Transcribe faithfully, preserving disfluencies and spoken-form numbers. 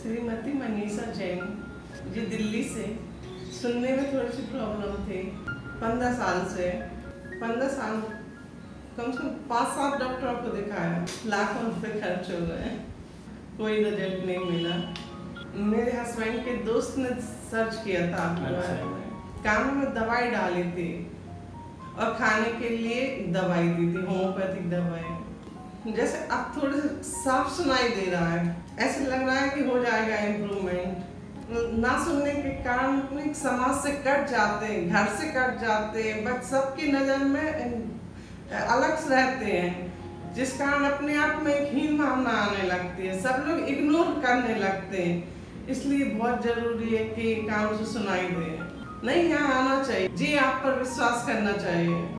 श्रीमती मनीषा जैन, जी दिल्ली से। सुनने में थोड़ी सी प्रॉब्लम थी। पंद्रह साल से पंद्रह साल कम से कम पाँच सात डॉक्टरों को दिखाया, लाखों रुपए खर्च हो गए, कोई रिजल्ट नहीं मिला। मेरे हस्बैंड के दोस्त ने सर्च किया था आपके बारे में, कान में दवाई डाली थी और खाने के लिए दवाई दी थी, होम्योपैथिक दवाई। जैसे अब थोड़े साफ सुनाई दे रहा है, ऐसे लग रहा है कि हो जाएगा इम्प्रूवमेंट। ना सुनने के कारण समाज से कट जाते हैं, घर से कट जाते हैं, बस सबकी नज़र में अलग से रहते हैं, जिस कारण अपने आप में एक हीन भावना आने लगती है, सब लोग इग्नोर करने लगते हैं। इसलिए बहुत जरूरी है कि कान से सुनाई दे। नहीं, यहाँ आना चाहिए जी, आप पर विश्वास करना चाहिए।